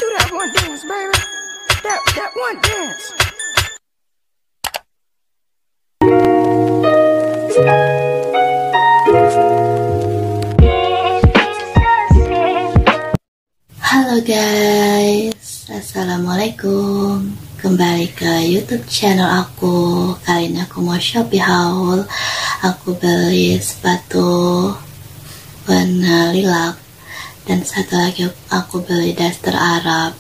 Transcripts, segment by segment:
that one dance, baby. That one dance. Halo guys, assalamualaikum. Kembali ke YouTube channel aku. Kali ini aku mau Shopee haul. Aku beli sepatu warna lilac dan satu lagi aku beli daster Arab.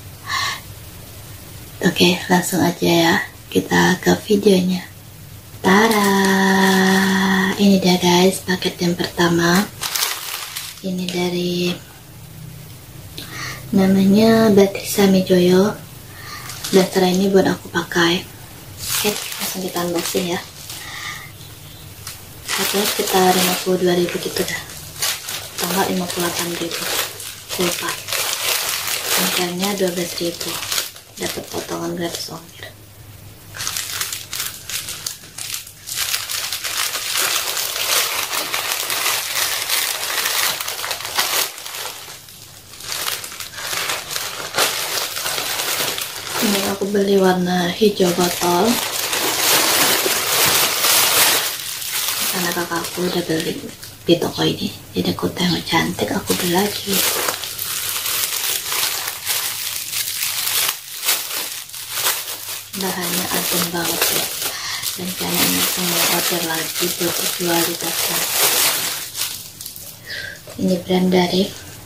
Oke, langsung aja ya, kita ke videonya. Tada, ini dia guys, paket yang pertama. Ini dari namanya Batik Samijoyo. Daster ini buat aku pakai. Oke, langsung kita unboxing ya. Harganya sekitar 52.000 gitu dah, atau enggak 58.000, lupa. Ongkirnya 12.000, dapat potongan gratis ongkir. Ini aku beli warna hijau botol karena kakakku udah beli di toko ini, jadi aku tengok cantik, aku beli lagi. Bahannya adem banget ya, dan kayaknya semua order lagi buat dijual di pasar. Ini brand dari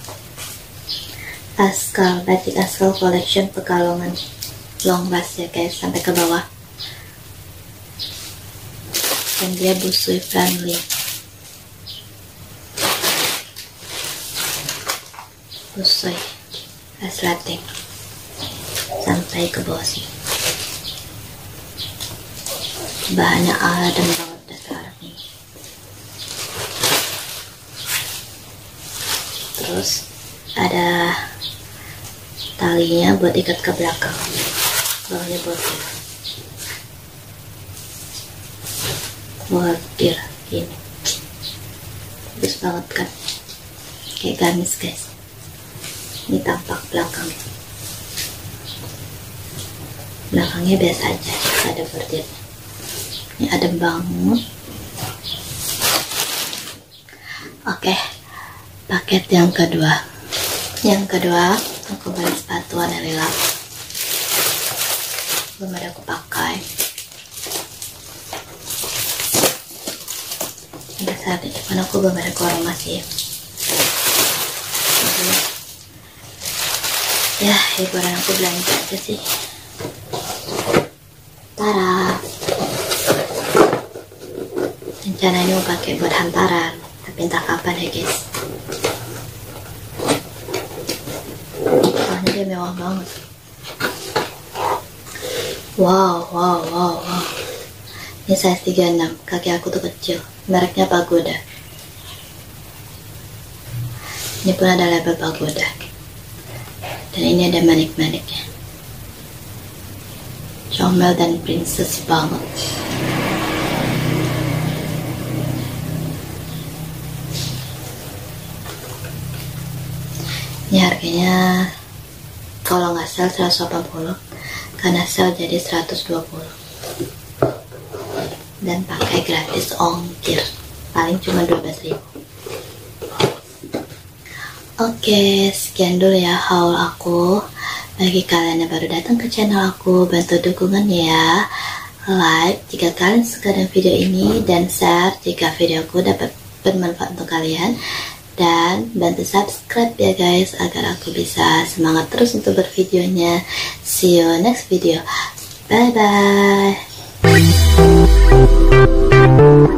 Askal, Batik Askal Collection Pekalongan, long last ya guys, sampai ke bawah. Dan dia busui friendly. Busui resleting sampai ke bawah sih. Bahannya adem banget dasar ini. Terus ada talinya buat ikat ke belakang. Bawahnya bordir gini, bagus banget kan, kayak gamis guys. Ini tampak belakangnya biasa aja, ada bordirnya. Ini adem banget. Oke, paket yang kedua aku beli sepatu warna lilac, belum ada aku pakai. Ada saat ini cuman aku belum ada keluar masih. Ya, hiburan aku belanja aja sih. Tara, rencana ini mau pakai buat hantaran, tapi entah kapan ya guys. Soalnya dia mewah banget. Wow. Ini size 36, kaki aku tuh kecil. Mereknya Pagoda. Ini pun ada label Pagoda. Dan ini ada manik-maniknya. Comel dan princess banget. Ini harganya kalau nggak sale 180, karena sale jadi 120. Dan pakai gratis ongkir, paling cuma 12.000. Oke, sekian dulu ya haul aku. Bagi kalian yang baru datang ke channel aku, bantu dukungannya ya. Like jika kalian suka dengan video ini, dan share jika videoku dapat bermanfaat untuk kalian. Dan bantu subscribe ya guys, agar aku bisa semangat terus untuk bervideonya. See you next video. Bye bye.